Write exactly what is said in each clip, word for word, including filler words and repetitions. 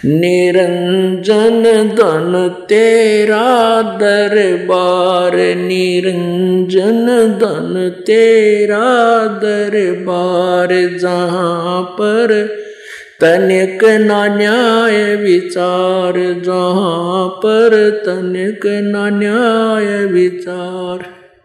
निरंजन धन तेरा दरबार, निरंजन धन तेरा दरबार, जहाँ पर तनिक ना न्याय विचार, जहाँ पर तनिक ना न्याय विचार।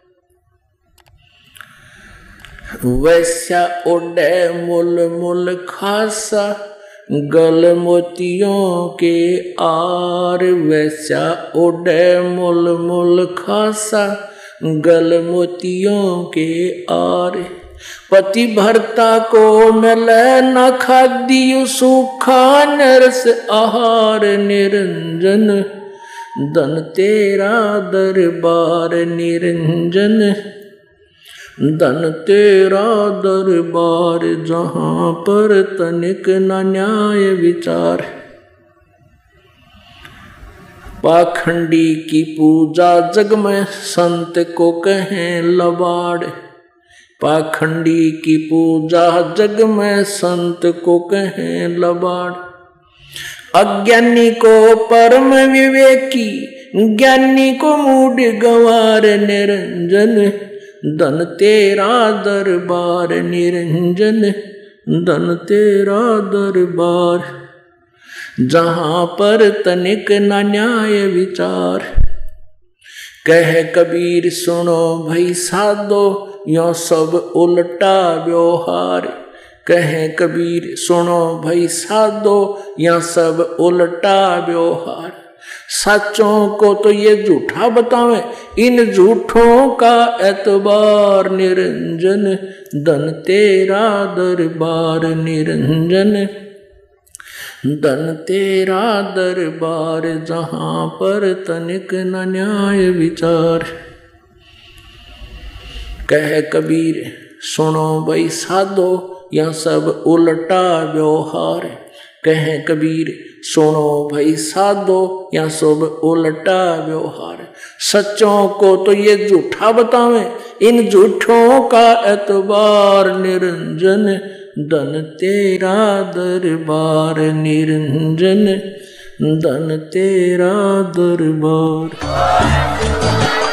वैश्या उड़े मुल मुल खासा, गल मोतियों के आर, वैश्या उड़े मुल मुल खासा, गल मोतियों के आर। पति भर्ता को मिले न खाद्य सूखा नरस आहार, निरंजन धन तेरा दरबार, निरंजन धन तेरा दरबार, जहाँ पर तनिक न न्याय विचार। पाखंडी की पूजा जग में संत को कहें लबाड़, पाखंडी की पूजा जग में संत को कहें लबाड़। अज्ञानी को परम विवेकी, ज्ञानी को मूढ़ गंवार, निरंजन धन तेरा दरबार, निरंजन धन तेरा दरबार, जहाँ पर तनिक न न्याय विचार। कह कबीर सुनो भई साधो, यो सब उल्टा व्यवहार, कह कबीर सुनो भई साधो, या सब उल्टा व्यवहार। सच्चों को तो ये झूठा बतावे, इन झूठों का एतबार, निरंजन धन तेरा दरबार, निरंजन धन तेरा दरबार, जहाँ पर तनिक न न्याय विचार। कह कबीर सुनो भाई साधो, यह सब उल्टा व्यवहार, कह कबीर सुनो भाई साधो, या सब उल्टा व्यवहार। सच्चों को तो ये झूठा बतावे, इन झूठों का एतबार, निरंजन धन तेरा दरबार, निरंजन धन तेरा दरबार।